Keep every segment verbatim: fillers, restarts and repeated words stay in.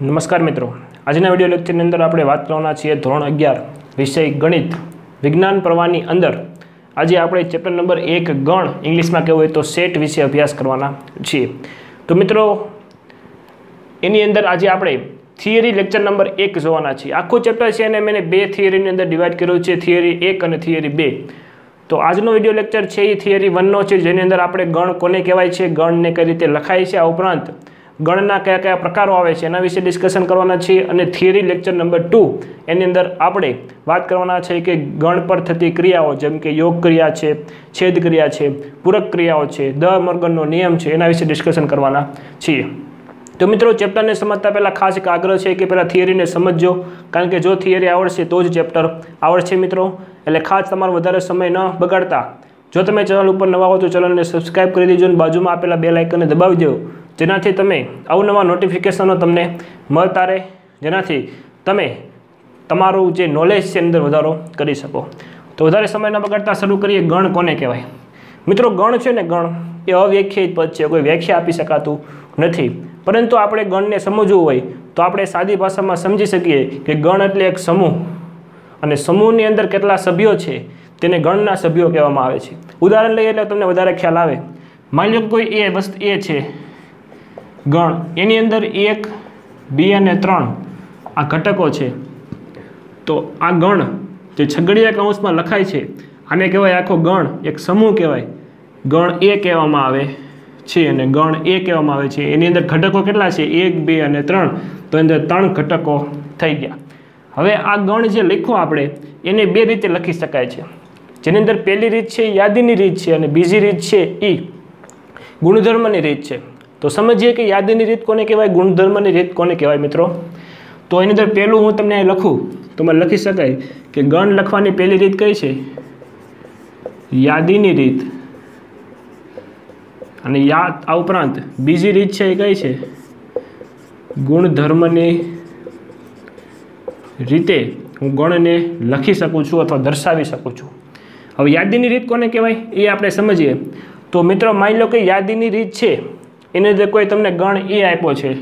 નમસ્કાર મિત્રો, આજના વિડીયો લેક્ચરની અંદર આપણે વાત કરવાના છીએ ધોરણ અગિયાર વિષય ગણિત વિજ્ઞાન પ્રવાહની અંદર આજે આપણે ચેપ્ટર નંબર એક ગણ ઇંગ્લિશમાં કહેવું હોય તો સેટ વિશે અભ્યાસ કરવાના છીએ। તો મિત્રો એની અંદર આજે આપણે થિયરી લેક્ચર નંબર એક જોવાના છીએ। આખું ચેપ્ટર છે અને મેં બે થિયરીની અંદર ડિવાઈડ કર્યું છે, થિયરી એક અને થિયરી બે। તો આજનો વિડીયો લેક્ચર છે એ થિયરી વનનો છે, જેની અંદર આપણે ગણ કોને કહેવાય છે, ગણને કઈ રીતે લખાય છે, આ ઉપરાંત ગણના કયા કયા પ્રકારો આવે છે એના વિશે ડિસ્કશન કરવાના છીએ। અને થિયરી લેક્ચર નંબર ટુ એની અંદર આપણે વાત કરવાના છે કે ગણ પર થતી ક્રિયાઓ જેમ કે યોગ ક્રિયા છે, છેદ ક્રિયા છે, પૂરક ક્રિયાઓ છે, દ મોર્ગનનો નિયમ છે, એના વિશે ડિસ્કશન કરવાના છીએ। તો મિત્રો ચેપ્ટરને સમજતા પહેલાં ખાસ એક આગ્રહ છે કે પહેલાં થિયરીને સમજજો, કારણ કે જો થિયરી આવડશે તો જ ચેપ્ટર આવડશે મિત્રો। એટલે ખાસ તમારો વધારે સમય ન બગાડતા જો તમે ચેનલ ઉપર નવા હો તો ચેનલને સબસ્ક્રાઈબ કરી દેજો અને બાજુમાં આપેલા બેલ આઇકનને દબાવી દો, જેનાથી તમે અવનવા નોટિફિકેશનો તમને મળતા રહે, જેનાથી તમે તમારું જે નોલેજ છે અંદર વધારો કરી શકો। તો વધારે સમય ન બગાડતા શરૂ કરીએ। ગણ કોને કહેવાય? મિત્રો ગણ છે ને, ગણ એ અવ્યાખ્યાયિત પદ છે, કોઈ વ્યાખ્યા આપી શકાતું નથી, પરંતુ આપણે ગણને સમજવું હોય તો આપણે સાદી ભાષામાં સમજી શકીએ કે ગણ એટલે એક સમૂહ, અને સમૂહની અંદર કેટલા સભ્યો છે તેને ગણના સભ્યો કહેવામાં આવે છે। ઉદાહરણ લઈએ એટલે તમને વધારે ખ્યાલ આવે। માની લો કોઈ એ વસ્તુ એ છે ગણ, એની અંદર એક બે અને ત્રણ આ ઘટકો છે, તો આ ગણ જે છગડીયા કૌંસમાં લખાય છે આને કહેવાય આખો ગણ, એક સમૂહ કહેવાય, ગણ એ કહેવામાં આવે છે અને ગણ એ કહેવામાં આવે છે। એની અંદર ઘટકો કેટલા છે? એક બે અને ત્રણ, તો એની અંદર ત્રણ ઘટકો થઈ ગયા। હવે આ ગણ જે લખ્યો આપણે એને બે રીતે લખી શકાય છે, જેની અંદર પહેલી રીત છે યાદીની રીત છે અને બીજી રીત છે એ ગુણધર્મની રીત છે। તો સમજીએ કે યાદીની રીત કોને કહેવાય, ગુણધર્મની રીત કોને કહેવાય મિત્રો। તો એની અંદર પહેલું હું તમને લખું તો મને લખી શકાય કે ગણ લખવાની પહેલી રીત કઈ છે? યાદીની રીત। અને યાદ આ ઉપરાંત બીજી રીત છે એ કઈ છે? ગુણધર્મની રીતે હું ગણને લખી શકું છું અથવા દર્શાવી શકું છું। હવે યાદીની રીત કોને કહેવાય એ આપણે સમજીએ। તો મિત્રો માની લો કે યાદીની રીત છે એની અંદર કોઈ તમને ગણ એ આપ્યો છે,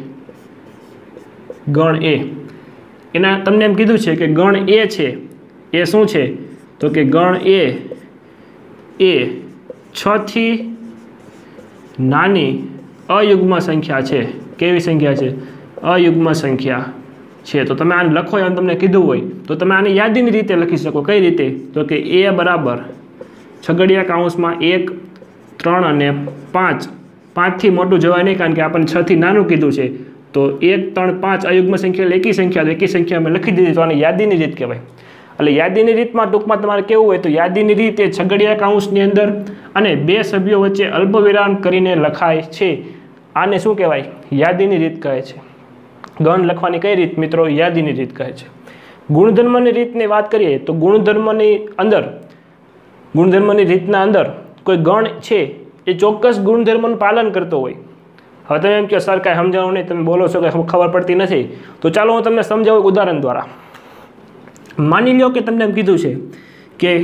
ગણ એ, એના તમને એમ કીધું છે કે ગણ એ છે, એ શું છે? તો કે ગણ એ એ છ થી નાની અયુગ્મ સંખ્યા છે। કેવી સંખ્યા છે? અયુગ્મ સંખ્યા છે। તો તમે આને લખો એમ તમને કીધું હોય તો તમે આને યાદીની રીતે લખી શકો। કઈ રીતે? તો કે એ બરાબર છગડીયા કૌંસમાં એક, ત્રણ અને પાંચ, પાંચથી મોટું જવાય નહીં કારણ કે આપણને છ થી નાનું કીધું છે, તો એક, ત્રણ, પાંચ અયુગ્મ સંખ્યા એકી સંખ્યા, તો એકી સંખ્યા અમે લખી દીધી, તો આને યાદીની રીત કહેવાય। એટલે યાદીની રીતમાં ટૂંકમાં તમારે કેવું હોય તો યાદીની રીત એ છગડીયા કૌંસની અંદર અને બે સભ્યો વચ્ચે અલ્પવિરામ કરીને લખાય છે, આને શું કહેવાય? યાદીની રીત કહે છે। ગણ લખવાની કઈ રીત મિત્રો? યાદીની રીત કહે છે। ગુણધર્મની રીતની વાત કરીએ તો ગુણધર્મની અંદર ગુણધર્મની રીતના અંદર કોઈ ગણ છે એ ચોક્કસ ગુણધર્મનું પાલન કરતો હોય। હવે તમે એમ કહો સર કાંઈ સમજાવું નહીં, તમે બોલો છો કે ખબર પડતી નથી, તો ચાલો હું તમને સમજાવું ઉદાહરણ દ્વારા। માની લો કે તમને એમ કીધું છે કે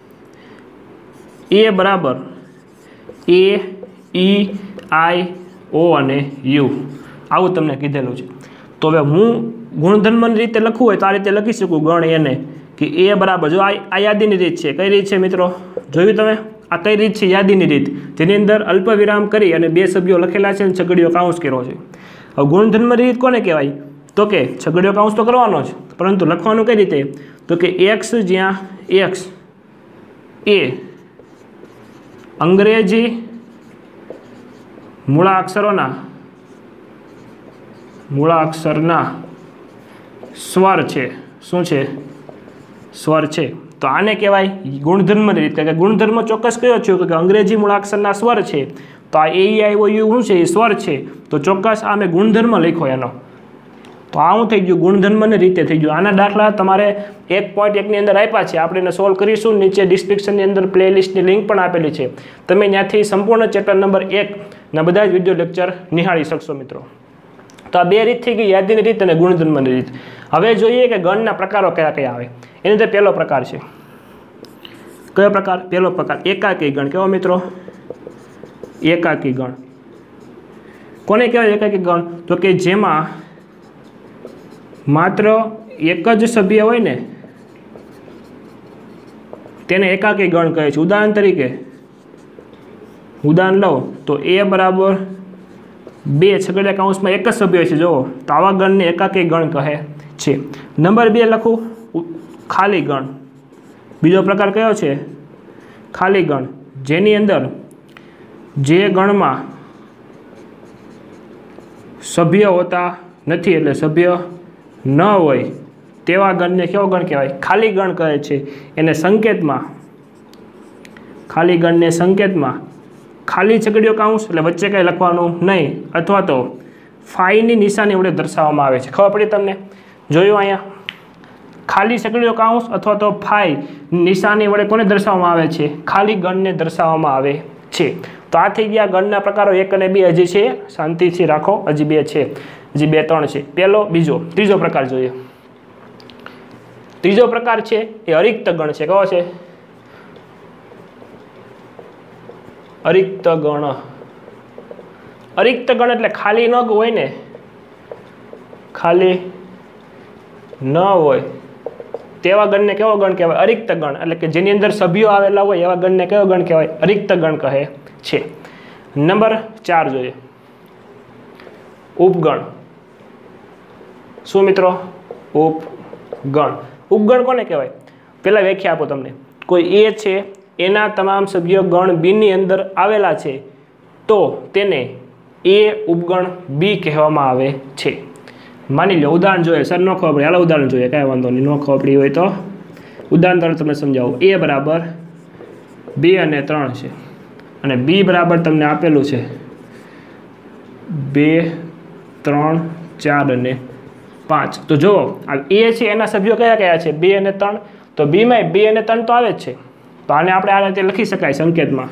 એ બરાબર એ, ઈ, આઈ, ઓ અને યુ, આવું તમને કીધેલું છે। તો હવે હું ગુણધર્મની રીતે લખવું હોય તો આ રીતે લખી શકું ગણ એને કે એ બરાબર, જો આ યાદીની રીત છે, કઈ રીત છે મિત્રો? જોયું તમે? આ કઈ રીત છે? યાદીની રીત, જેની અંદર અલ્પવિરામ કરી અને બે સભ્યો લખેલા છે અને છગડીયો કૌંસ કર્યો છે। હવે ગુણધર્મની રીત કોને કહેવાય? તો કે છગડીયો કૌંસ તો કરવાનો જ, પરંતુ લખવાનું કઈ રીતે? તો કે એક્સ જ્યાં એક્સ એ અંગ્રેજી મૂળાક્ષરોના મૂળાક્ષરના સ્વર છે। શું છે? સ્વર છે। તો આને કહેવાય ગુણધર્મની રીત, કે ગુણધર્મ ચોક્કસ કયો છે કે અંગ્રેજી મૂળાક્ષરના સ્વર છે, તો આ એ, આઈ, ઓ, યુ શું છે? એ સ્વર છે, તો ચોક્કસ આ મેં ગુણધર્મ લખ્યો એનો, તો આ શું થઈ ગયું? ગુણધર્મની રીતે થઈ ગયું। આના દાખલા તમારે એક પોઈન્ટ એકની અંદર આપ્યા છે, આપણે એને સોલ્વ કરીશું। નીચે ડિસ્ક્રિપ્શનની અંદર પ્લેલિસ્ટની લિંક પણ આપેલી છે, તમે ત્યાંથી સંપૂર્ણ ચેપ્ટર નંબર એકના બધા જ વિડીયો લેક્ચર નિહાળી શકશો મિત્રો। તો આ બે રીત થઈ ગઈ, યાદીની રીત અને ગુણધર્મની રીત। હવે જોઈએ કે ગણના પ્રકારો કયા કયા આવે। એની અંદર પહેલો પ્રકાર છે, કયો પ્રકાર? પહેલો પ્રકાર એકાકી ગણ। કેવો મિત્રો? એકાકી ગણ। કોને કહેવાય એકાકી ગણ? તો કે જેમાં માત્ર એક જ સભ્ય હોય ને તેને એકાકી ગણ કહે છે. ઉદાહરણ તરીકે ઉદાહરણ લો તો એ બરાબર બે છગડીયા કૌંસમાં એક જ સભ્ય છે જુઓ, તો આવા ગણને એકાકી ગણ કહે છે. નંબર બે લખું ખાલી ગણ. બીજો પ્રકાર કયો છે? ખાલી ગણ, જેની અંદર જે ગણમાં સભ્ય હોતા નથી, એટલે સભ્ય ન હોય તેવા ગણને કેવો ગણ કહેવાય? ખાલી ગણ કહે છે. એને સંકેતમાં ખાલી ગણને સંકેતમાં ખાલી છગડીયો કૌંસ એટલે વચ્ચે કંઈ લખવાનું નહીં, અથવા તો ફાઈની નિશાની વડે દર્શાવવામાં આવે છે. ખબર પડી તમને? જોયું અહીંયા ખાલી છગડીયો કૌંસ અથવા તો ફાઈ નિશાની વડે કોને દર્શાવવામાં આવે છે? ખાલી ગણને દર્શાવવામાં આવે છે. તો આ થઈ ગયા ગણના પ્રકારો એક અને બે. હજી છે, શાંતિથી રાખો, હજી બે છે, હજી બે ત્રણ છે. પહેલો, બીજો, ત્રીજો પ્રકાર જોઈએ. ત્રીજો પ્રકાર છે એ અરિક્ત ગણ છે. કયો છે? અરિક્ત ગણ. અરિક્ત ગણ એટલે ખાલી ન હોય ને, ખાલી ન હોય તેવા ગણને કેવો ગણ કહેવાય? અરિક્ત ગણ. એટલે કે જેની અંદર સભ્યો આવેલા હોય એવા ગણને કેવો ગણ કહેવાય? અરિક્ત ગણ કહે છે. નંબર ચાર જોઈએ, ઉપગણ. શું મિત્રો? ઉપગણ. ઉપગણ કોને કહેવાય? પહેલા વ્યાખ્યા આપો તમને. કોઈ એ છે, એના તમામ સભ્યો ગણ બી ની અંદર આવેલા છે, તો તેને એ ઉપગણ બી કહેવામાં આવે છે. માની લો ઉદાહરણ જોઈએ. સર ન ખબર પડે, હાલો ઉદાહરણ જોઈએ, કાંઈ વાંધો નહીં. ન ખબર પડી હોય તો ઉદાહરણ તરફ તમને સમજાવું. એ બરાબર બે અને ત્રણ છે, અને બી બરાબર તમને આપેલું છે બે, ત્રણ, ચાર અને પાંચ. તો જુઓ આ એ છે, એના સભ્યો કયા કયા છે? બે અને ત્રણ. તો બીમાં બે અને ત્રણ તો આવે જ છે. તો આને આપણે આ રીતે લખી શકાય સંકેતમાં,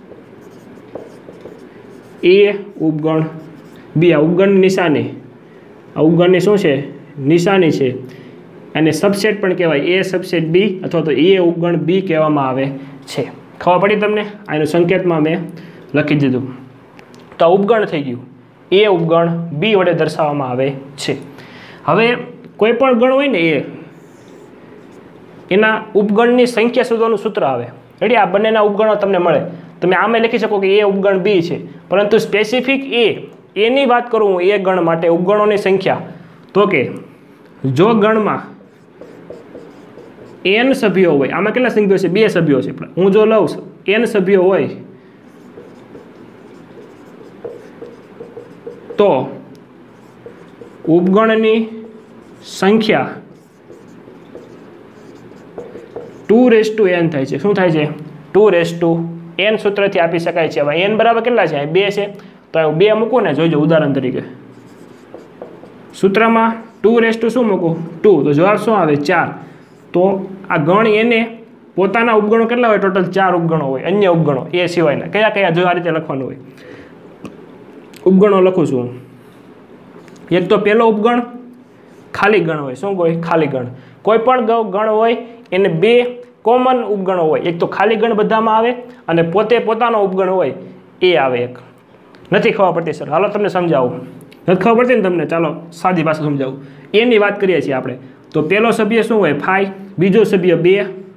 એ ઉપગણ બી. આ ઉપગણની નિશાની, આ ઉપગણની શું છે? નિશાની છે. અને સબસેટ પણ કહેવાય, એ સબસેટ બી, અથવા તો એ ઉપગણ બી કહેવામાં આવે છે. ખબર પડી તમને? આનું સંકેતમાં મેં લખી દીધું. તો આ ઉપગણ થઈ ગયું, એ ઉપગણ બી વડે દર્શાવવામાં આવે છે. હવે કોઈ પણ ગણ હોય ને એ, એના ઉપગણની સંખ્યા શોધવાનું સૂત્ર આવે. રેડી? આ બંનેના ઉપગણો તમને મળે. તમે આમે લખી શકો કે એ ઉપગણ બી છે, પરંતુ સ્પેસિફિક એ એની વાત કરું હું, એ ગણ માટે ઉપગણોની સંખ્યા, તો કે જો ગણમાં એન સભ્યો હોય, આમાં કેટલા સભ્યો છે? બે સભ્યો છે. હું જો લઉં એન સભ્યો હોય તો ઉપગણની સંખ્યા ટુ રેસ ટુ એન થાય છે. શું થાય છે? ટુ રેસ ટુ એન સૂત્રથી આપી શકાય છે. હવે એન બરાબર કેટલા છે? બે છે. તો બે મૂકો ને, જોઈજો ઉદાહરણ તરીકે. સૂત્રમાં ટુ રેસ ટુ શું મૂકું? ટુ. તો જવાબ શું આવે? ચાર. તો આ ગણ એને પોતાના ઉપગણો કેટલા હોય? ટોટલ ચાર ઉપગણો હોય, અન્ય ઉપગણો એ સિવાયના. કયા કયા? જો આ રીતે લખવાનું હોય. ઉપગણો લખું છું. એક તો પહેલો ઉપગણ ખાલી ગણ હોય. શું હોય? ખાલી ગણ. કોઈ પણ ગણ હોય એને બે કોમન ઉપગણો હોય. એક તો ખાલી ગણ બધામાં આવે, અને પોતે પોતાનો ઉપગણ હોય એ આવે એક. નથી ખબર પડતી સર? હાલો તમને સમજાવું. નથી ખબર પડતી ને તમને? ચાલો સાદી ભાષા સમજાવું. એની વાત કરીએ છીએ આપણે. તો પહેલો સભ્ય શું હોય? ફાઈ. બીજો સભ્ય બે,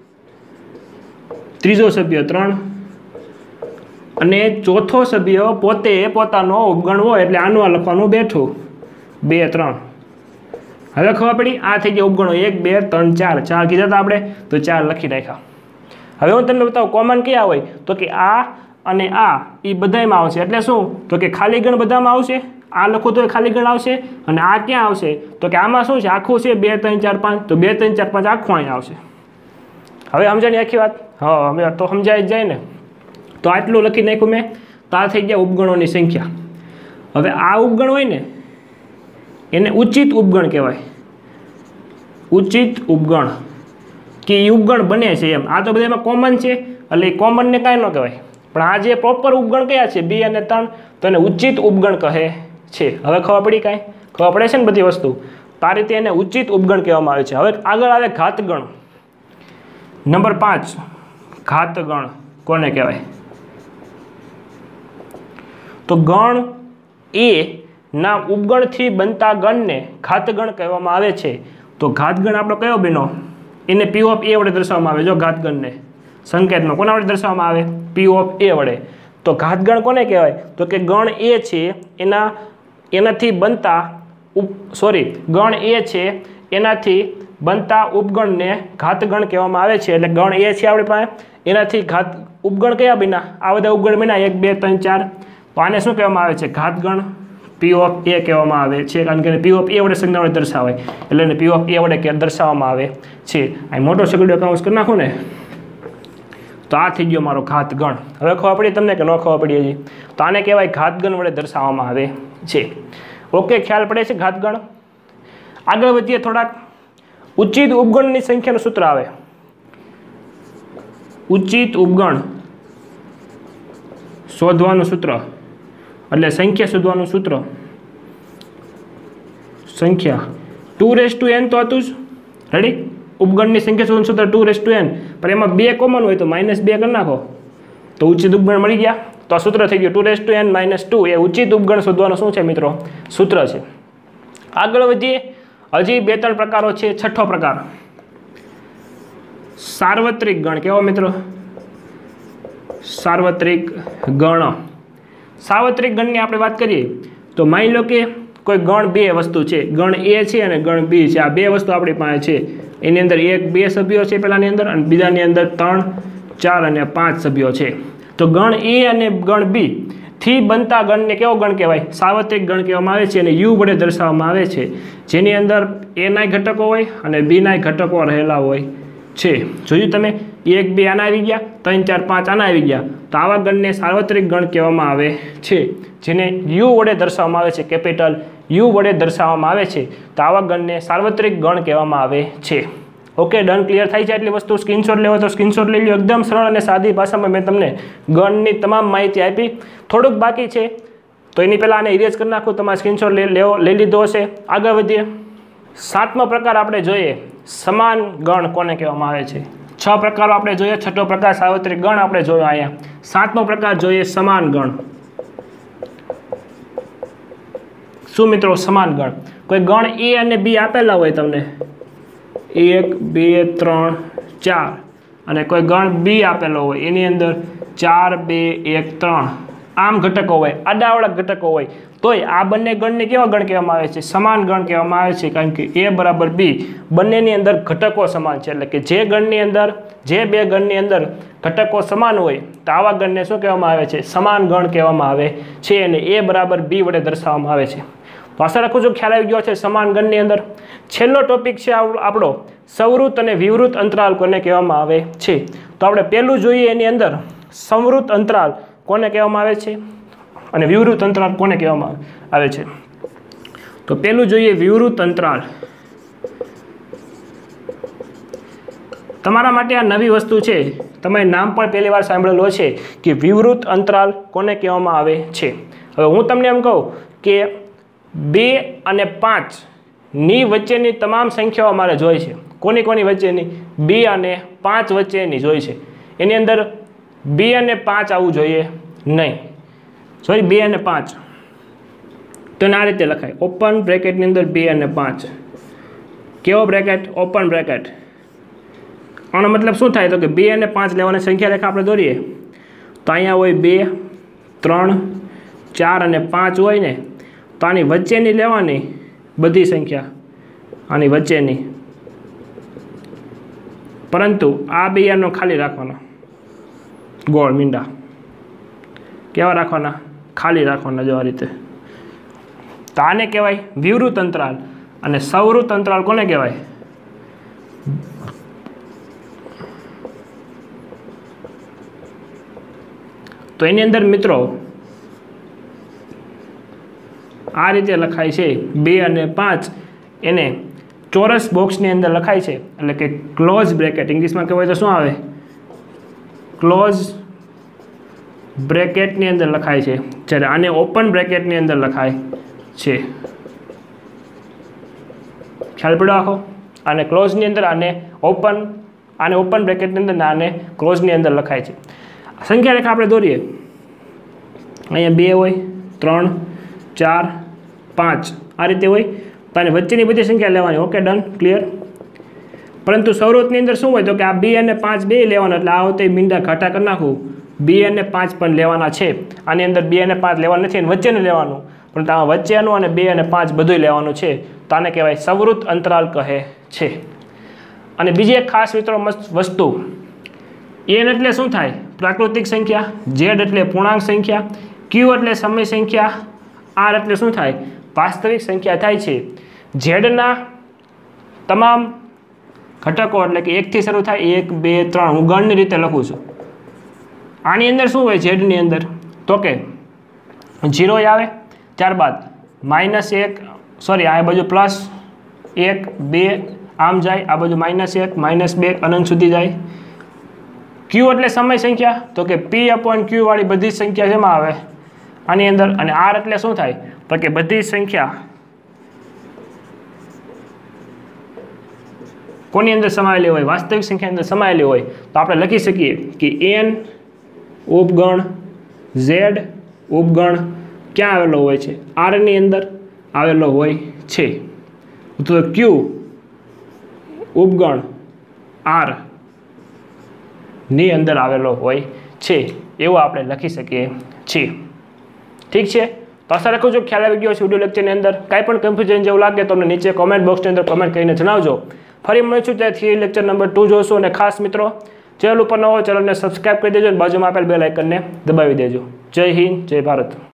ત્રીજો સભ્ય ત્રણ, અને ચોથો સભ્ય પોતે પોતાનો ઉપગણ હોય, એટલે આનું આ લખવાનું બેઠું બે, ત્રણ. હવે ખબર પડી? આ થઈ ગયા ઉપગણો. એક, બે, ત્રણ, ચાર. ચાર કીધા હતા આપણે, તો ચાર લખી નાખ્યા. હવે હું તમને બતાવું કોમન કયા હોય. તો કે આ અને આ એ બધામાં આવશે. એટલે શું? તો કે ખાલી ગણ બધામાં આવશે. આ લખું તો ખાલી ગણ આવશે. અને આ ક્યાં આવશે? તો કે આમાં શું છે? આખું છે બે, ત્રણ, ચાર, પાંચ. તો બે, ત્રણ, ચાર, પાંચ આખું અહીંયા આવશે. હવે સમજાણી આખી વાત? હા, હવે તો સમજાય જ જાય ને. તો આટલું લખી નાખ્યું મેં. તો આ થઈ ગયા ઉપગણોની સંખ્યા. હવે આ ઉપગણ હોય ને એને ઉચિત ઉપગણ કહેવાય. ઉચિત ઉપગણ, કે એ ઉપગણ બને છે એમ. આ તો બધા એમાં કોમન છે, એટલે એ કોમનને કાંઈ ન કહેવાય. પણ આ જે પ્રોપર ઉપગણ કયા છે? બે અને ત્રણ. તો એને ઉચિત ઉપગણ કહે છે. હવે ખબર પડી? કાંઈ ખબર પડે છે ને બધી વસ્તુ? તો આ રીતે એને ઉચિત ઉપગણ કહેવામાં આવે છે. હવે આગળ આવે ઘાતગણ. નંબર પાંચ, ઘાતગણ કોને કહેવાય? તો ગણ એ ના ઉપગણથી બનતા ગણને ઘાતગણ કહેવામાં આવે છે. તો ઘાતગણ આપણો કયો બન્યો? એને પી ઓફ એ વડે દર્શાવવામાં આવે. જો ઘાતગણને સંકેતમાં કોના વડે દર્શાવવામાં આવે? પી ઓફ એ વડે. તો ઘાતગણ કોને કહેવાય? તો કે ગણ એ છે એના એનાથી બનતા ઉપ સોરી ગણ એ છે એનાથી બનતા ઉપગણને ઘાતગણ કહેવામાં આવે છે. એટલે ગણ એ છે આપણી પાસે, એનાથી ઘાત ઉપગણ કયા બન્યા? આ બધા ઉપગણ બન્યા એક બે ત્રણ ચાર. તો આને શું કહેવામાં આવે છે? ઘાતગણ પી ઓફ એ કહેવામાં આવે છે. કારણ કે પી ઓફ એ વડે સંજ્ઞા વડે દર્શાવાય એટલે એને પી ઓફ એ વડે દર્શાવવામાં આવે છે. અહીં મોટો સગડો કાઉન્સ કરી નાખો ને તો આ થઈ ગયો મારો ઘાતગણ. હવે ખબર પડી તમને કે ન ખબર પડી હજી? તો આને કહેવાય ઘાતગણ વડે દર્શાવવામાં આવે છે. ઓકે, ખ્યાલ પડે છે ઘાતગણ? આગળ વધીએ થોડાક. ઉચિત ઉપગણની સંખ્યાનું સૂત્ર આવે. ઉચિત ઉપગણ શોધવાનું સૂત્ર એટલે સંખ્યા શોધવાનું સૂત્ર. સંખ્યા ટુ રેસ ટુ એન તો હતું જ. રેડી? ઉપગણની સંખ્યા શોધવાનું સૂત્ર ટુ રેસ ટુ એન, પણ એમાં બે કોમન હોય તો માઇનસ બે કરી નાખો તો ઉચિત ઉપગણ મળી ગયા. તો આ સૂત્ર થઈ ગયું two raise to n minus two. એ ઉચિત ઉપગણ શોધવાનું શું છે મિત્રો? સૂત્ર છે. આગળ વધીએ. હજી બે ત્રણ પ્રકારો છે. છઠ્ઠો પ્રકાર સાર્વત્રિક ગણ. કેવો મિત્રો? સાર્વત્રિક ગણ. સાર્વત્રિક ગણની આપણે વાત કરીએ તો માની લો કે કોઈ ગણ બે વસ્તુ છે. ગણ એ છે અને ગણ બી છે. આ બે વસ્તુ આપણી પાસે છે. એની અંદર એક બે સભ્યો છે પહેલાની અંદર, અને બીજાની અંદર ત્રણ ચાર અને પાંચ સભ્યો છે. તો ગણ એ અને ગણ બી થી બનતા ગણને કેવો ગણ કહેવાય? સાર્વત્રિક ગણ કહેવામાં આવે છે. અને યુ વડે દર્શાવવામાં આવે છે, જેની અંદર એના ઘટકો હોય અને બીના ઘટકો રહેલા હોય છે. જોયું તમે? એક બે આના આવી ગયા, ત્રણ ચાર પાંચ આના આવી ગયા. તો આવા ગણને સાર્વત્રિક ગણ કહેવામાં આવે છે, જેને યુ વડે દર્શાવવામાં આવે છે. કેપિટલ યુ વડે દર્શાવવામાં આવે છે. તો આવા ગણને સાર્વત્રિક ગણ કહેવામાં આવે છે. Okay, done? ક્લિયર થાય છે? એટલી વસ્તુ સ્ક્રીનશોટ લેવો તો સ્ક્રીનશોટ લઈ લો. એકદમ સરળ અને સાદી ભાષામાં મેં તમને ગણની તમામ માહિતી આપી. થોડુંક બાકી છે તો એની પહેલાં આને ઇરેઝ કરી નાખું. તમારે સ્ક્રીનશોટ લઈ લેવો લઈ લીધો હશે. આગળ વધીએ. સાતમો પ્રકાર આપણે જોઈએ, સમાન ગણ કોને કહેવામાં આવે છે? છ પ્રકારો આપણે જોઈએ. છઠ્ઠો પ્રકાર સાર્વત્રિક ગણ આપણે જોયો અહીંયા. સાતમો પ્રકાર જોઈએ સમાન ગણ. શું મિત્રો? સમાન ગણ. કોઈ ગણ એ અને બી આપેલા હોય તમને, એક બે ત્રણ ચાર, અને કોઈ ગણ બી આપેલો હોય એની અંદર ચાર બે એક ત્રણ આમ ઘટકો હોય, આડાવાળા ઘટકો હોય, તોય આ બંને ગણને કેવા ગણ કહેવામાં આવે છે? સમાન ગણ કહેવામાં આવે છે. કારણ કે એ બરાબર બી બંનેની અંદર ઘટકો સમાન છે. એટલે કે જે ગણની અંદર જે બે ગણની અંદર ઘટકો સમાન હોય તો આવા ગણને શું કહેવામાં આવે છે? સમાન ગણ કહેવામાં આવે છે. અને એ બરાબર બી વડે દર્શાવવામાં આવે છે. તો આશા રાખું છું ખ્યાલ આવી ગયો છે સમાન ગણની અંદર. છેલ્લો ટોપિક છે આપણો સંવૃત અને વિવૃત અંતરાલ કોને કહેવામાં આવે છે. તો આપણે પહેલું જોઈએ એની અંદર સંવૃત અંતરાલ કોને કહેવામાં આવે છે અને વિવૃત અંતરાલ કોને કહેવામાં આવે છે. તો પહેલું જોઈએ વિવૃત અંતરાલ. તમારા માટે આ નવી વસ્તુ છે. તમે નામ પણ પહેલી વાર સાંભળેલો છે કે વિવૃત અંતરાલ કોને કહેવામાં આવે છે. હવે હું તમને એમ કહું કે બે અને પાંચ ની વચ્ચેની તમામ સંખ્યાઓ અમારે જોઈ છે. કોની કોની વચ્ચેની? બે અને પાંચ વચ્ચેની જોઈ છે. એની અંદર બે અને પાંચ આવવું જોઈએ નહીં. સોરી, બે અને પાંચ. તો આ રીતે લખાય, ઓપન બ્રેકેટની અંદર બે અને પાંચ. કેવો બ્રેકેટ? Open bracket. આનો મતલબ શું થાય? તો કે બે અને પાંચ લેવાની સંખ્યા રેખા આપણે દોરીએ તો અહીંયા હોય બે ત્રણ ચાર અને પાંચ હોય ને, તો આની વચ્ચેની લેવાની બધી સંખ્યા, આની વચ્ચેની. પરંતુ આ બે આનો ખાલી રાખવાનો, ગોળ મીંડા કેવા રાખવાના? ખાલી રાખવાના. જો આ રીતે. તો આને કહેવાય વિવૃત અંતરાલ. અને સંવૃત અંતરાલ કોને કહેવાય? તો એની અંદર મિત્રો આ રીતે લખાય છે બે અને પાંચ, એને ચોરસ બોક્સની અંદર લખાય છે. એટલે કે ક્લોઝ બ્રેકેટ ઇંગ્લિશમાં કહેવાય તો શું આવે? ક્લોઝ બ્રેકેટની અંદર લખાય છે. જ્યારે આને ઓપન બ્રેકેટની અંદર લખાય છે. ખ્યાલ પડ્યો આખો? આને ક્લોઝની અંદર, આને ઓપન, આને ઓપન બ્રેકેટની અંદર, આને ક્લોઝની અંદર લખાય છે. સંખ્યા રેખા આપણે દોરીએ. અહીંયા બે હોય, ત્રણ ચાર પાંચ આ રીતે હોય તો આની વચ્ચેની બધી સંખ્યા લેવાની. Okay done clear. પરંતુ શરૂઆતની અંદર શું હોય તો કે આ બે અને પાંચ બે લેવાના એટલે આ વખતે મીંડા ઘાટા કરી નાખું બે અને પાંચ પણ લેવાના છે. આની અંદર બે અને પાંચ લેવાના નથી અને વચ્ચેનું લેવાનું પરંતુ આમાં વચ્ચેનું અને બે અને પાંચ બધું લેવાનું છે તો આને કહેવાય સવૃત અંતરાલ કહે છે. અને બીજી એક ખાસ મિત્રો વસ્તુ એન એટલે શું થાય પ્રાકૃતિક સંખ્યા, ઝેડ એટલે પૂર્ણાંક સંખ્યા, ક્યુ એટલે સમય સંખ્યા, આર એટલે શું થાય વાસ્તવિક સંખ્યા થાય છે. ઝેડના તમામ ઘટકો એટલે કે એકથી શરૂ થાય એક બે ત્રણ હું ગણની રીતે લખું છું. આની અંદર શું હોય ઝેડની અંદર તો કે જીરો આવે ત્યારબાદ માઇનસ એક સોરી આ બાજુ પ્લસ એક બે આમ જાય આ બાજુ માઇનસ એક માઇનસ બે અનંત સુધી જાય. ક્યુ એટલે સમય સંખ્યા તો કે પી અપોન ક્યુ વાળી બધી જ સંખ્યા જેમાં આવે આની અંદર. અને આર એટલે શું થાય તો કે બધી સંખ્યા કોની અંદર સમાયેલી હોય વાસ્તવિક સંખ્યાની અંદર સમાયેલી હોય તો આપણે લખી શકીએ કે એન ઉપગણ ઝેડ ઉપગણ ક્યાં આવેલો હોય છે આરની અંદર આવેલો હોય છે તો ક્યુ ઉપગણ આર ની અંદર આવેલો હોય છે એવું આપણે લખી શકીએ છીએ. ઠીક છે તો આશા રાખું છું ખ્યાલ આવી ગયો છે વિડીયો લેક્ચરની અંદર. કાંઈ પણ કન્ફ્યુઝન જેવું લાગે તો નીચે કોમેન્ટ બોક્સની અંદર કમેન્ટ કરીને જણાવજો. ફરી મળીશું ત્યાં થિયરી લેક્ચર નંબર ટુ જોશું. અને ખાસ મિત્રો ચેનલ ઉપર ન હોય ચેનલને સબસ્ક્રાઈબ કરી દેજો અને બાજુમાં આપેલ બેલ આઇકનને દબાવી દેજો. જય હિન્દ જય ભારત.